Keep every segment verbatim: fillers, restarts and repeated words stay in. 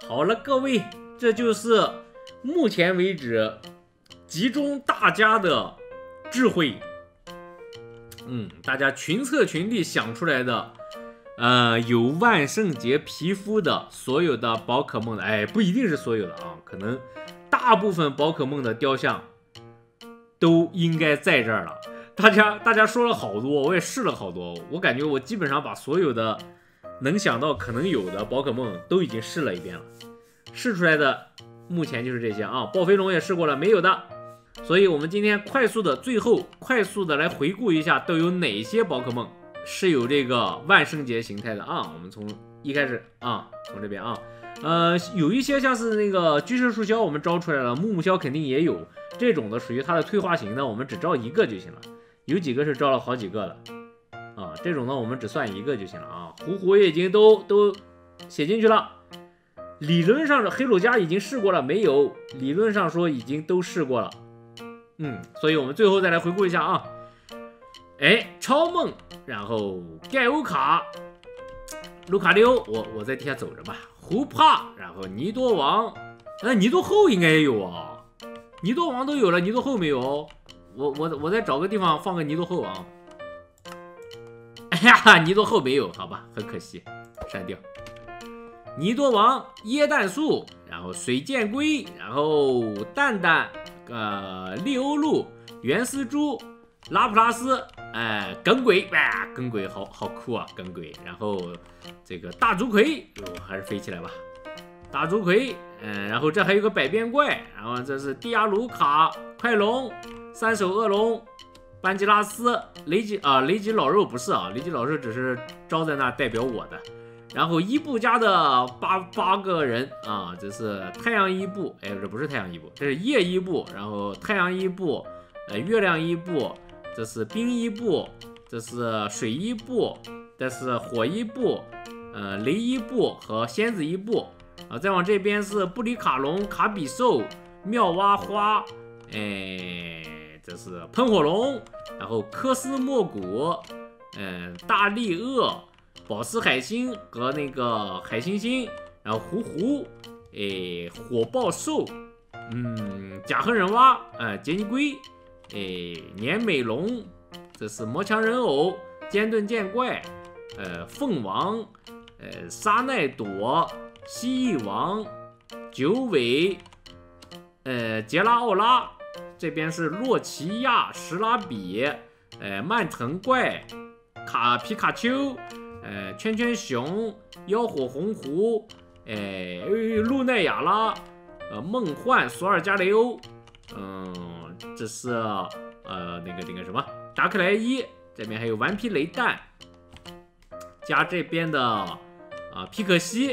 好了，各位，这就是目前为止集中大家的智慧，嗯，大家群策群力想出来的，呃，有万圣节皮肤的所有的宝可梦的，哎，不一定是所有的啊，可能大部分宝可梦的雕像都应该在这儿了。大家大家说了好多，我也试了好多，我感觉我基本上把所有的能想到可能有的宝可梦都已经试了一遍了，试出来的目前就是这些啊。暴飞龙也试过了，没有的。所以我们今天快速的最后快速的来回顾一下都有哪些宝可梦是有这个万圣节形态的啊。我们从一开始啊，从这边啊，呃，有一些像是那个巨噬树鸮我们招出来了，木木鸮肯定也有，这种的属于它的退化型的，我们只招一个就行了。有几个是招了好几个的啊，这种呢我们只算一个就行了啊。虎虎也已经都都写进去了。理论上的黑鲁加已经试过了没有？理论上说已经都试过了。嗯，所以我们最后再来回顾一下啊。哎，超梦，然后盖欧卡、卢卡溜，我我在地下走着吧。胡帕，然后尼多王，那、呃、尼多后应该也有啊。尼多王都有了，尼多后没有。我我我再找个地方放个尼多后啊。哎呀，尼多后没有，好吧，很可惜，删掉。尼多王、椰蛋树，然后水箭龟，然后蛋蛋，呃，利欧路、原丝猪、拉普拉斯，哎、呃，耿鬼，哎，耿鬼好好酷啊，耿鬼。然后这个大竹葵，哟，还是飞起来吧，大竹葵，嗯、呃，然后这还有个百变怪，然后这是蒂亚卢卡、快龙、三手恶龙、班吉拉斯、雷吉啊、呃，雷吉老肉不是啊，雷吉老肉只是招在那代表我的。然后伊布家的八八个人啊，这是太阳伊布，哎，这不是太阳伊布，这是夜伊布，然后太阳伊布，呃，月亮伊布，这是冰伊布，这是水伊布，这是火伊布，呃，雷伊布和仙子伊布啊。再往这边是布里卡龙、卡比兽、妙蛙花，哎，这是喷火龙，然后科斯莫古，嗯、呃，大力鳄。宝石海星和那个海星星，然后胡胡，诶，火爆兽，嗯，甲贺人蛙，呃，杰尼龟，诶，年美龙，这是魔强人偶，尖盾剑怪，呃，凤王，呃，沙奈朵，蜥蜴王，九尾，呃，杰拉奥拉，这边是洛奇亚、史拉比，呃，蔓藤怪，卡皮卡丘。呃，圈圈熊、妖火红狐，哎，露奈亚拉，呃，梦幻索尔加雷欧，嗯，这是呃那个那个什么达克莱伊，这边还有顽皮雷弹，加这边的啊、呃、皮可西，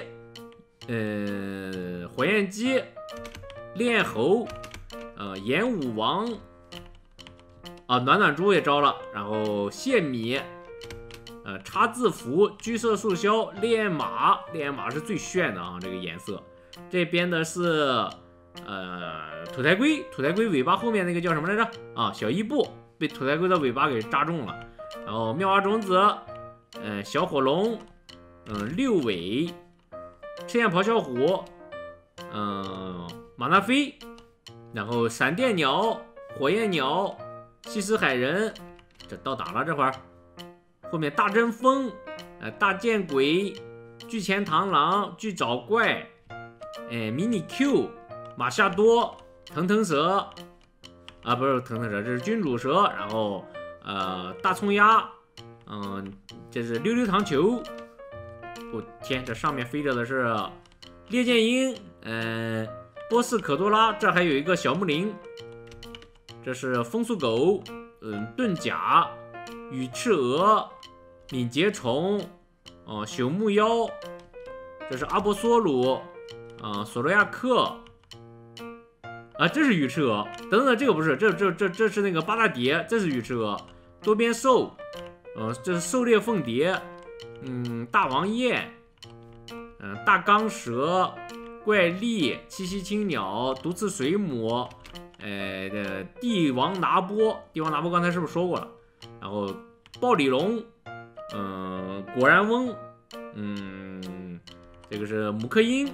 呃，火焰鸡，恋猴，呃，演武王，啊、呃，暖暖猪也招了，然后谢米。呃，叉字符、居色树鸮、烈马，烈马是最炫的啊，这个颜色。这边的是呃土台龟，土台龟尾巴后面那个叫什么来着？啊，小伊布被土台龟的尾巴给扎中了。然后妙蛙种子，嗯、呃，小火龙，嗯、呃，六尾，赤焰咆哮虎，嗯、呃，马纳菲，然后闪电鸟、火焰鸟、西施海人，这到哪了这会儿？后面大针锋，呃，大剑鬼，巨前螳螂，巨爪怪，哎，迷你 Q， 马夏多，腾腾蛇，啊，不是腾腾蛇，这是君主蛇，然后呃，大葱鸭，嗯，这是溜溜糖球，我、哦、天，这上面飞着的是烈剑鹰，嗯、呃，波斯可多拉，这还有一个小木林，这是风速狗，嗯，盾甲，羽翅鹅。敏捷虫，哦、呃，朽木妖，这是阿波索鲁，啊、呃，索罗亚克，啊，这是羽翅鹅，等等，这个不是，这这这这是那个八大蝶，这是羽翅鹅，多边兽，嗯、呃，这是狩猎凤蝶，嗯，大王雁，嗯、呃，大钢蛇，怪力，七夕青鸟，毒刺水母，呃，这帝王拿波，帝王拿波刚才是不是说过了？然后暴鲤龙。嗯，果然翁，嗯，这个是姆克因，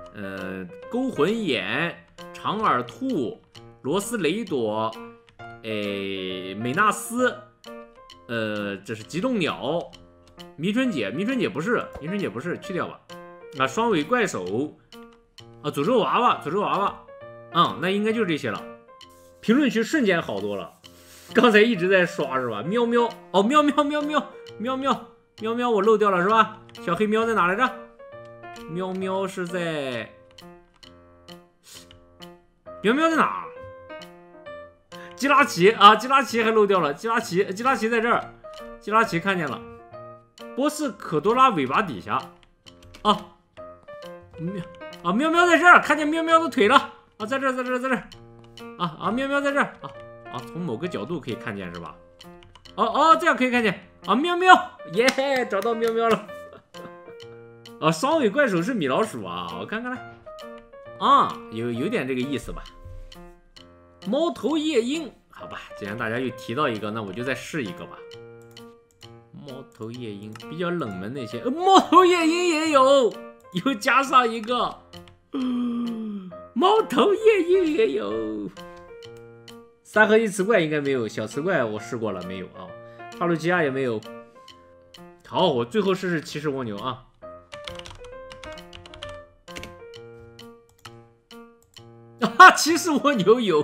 呃，勾魂眼、长耳兔、罗斯雷朵，哎，美纳斯，呃，这是极冻鸟，迷春姐，迷春姐不是，迷春姐不是，去掉吧。啊，双尾怪手，啊，诅咒娃娃，诅咒娃娃，嗯，那应该就这些了。评论区瞬间好多了，刚才一直在刷是吧？喵喵，哦，喵喵喵喵喵喵喵喵，我漏掉了是吧？小黑喵在哪来着？喵喵是在，喵喵在哪？基拉奇啊，基拉奇还漏掉了，基拉奇，基拉奇在这儿，基拉奇看见了，波斯可多拉尾巴底下，啊，喵啊，喵喵在这儿，看见喵喵的腿了啊，在这儿，在这儿，在这儿，啊啊，喵喵在这儿啊啊，从某个角度可以看见是吧？哦哦，这样可以看见啊，喵喵，耶，找到喵喵了。啊，双尾怪手是米老鼠啊，我看看来，啊，有有点这个意思吧。猫头夜鹰，好吧，既然大家又提到一个，那我就再试一个吧。猫头夜鹰比较冷门那些，呃、猫头夜鹰也有，又加上一个，呃、猫头夜鹰也有。三合一磁怪应该没有，小磁怪我试过了没有啊？帕鲁奇亚也没有。好，我最后试试骑士蜗牛啊。啊，骑士蜗牛有，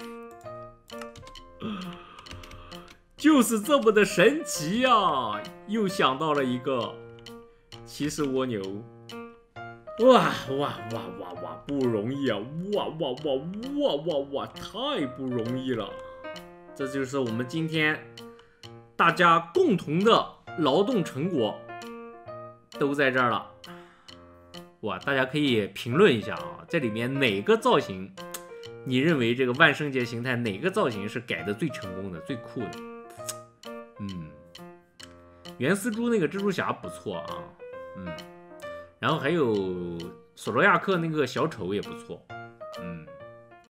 就是这么的神奇呀、啊！又想到了一个骑士蜗牛，哇哇哇哇哇，不容易啊！哇哇哇哇哇哇，太不容易了！这就是我们今天大家共同的劳动成果，都在这儿了。哇，大家可以评论一下啊，这里面哪个造型，你认为这个万圣节形态哪个造型是改的最成功的、最酷的？嗯，原丝猪那个蜘蛛侠不错啊，嗯，然后还有索罗亚克那个小丑也不错。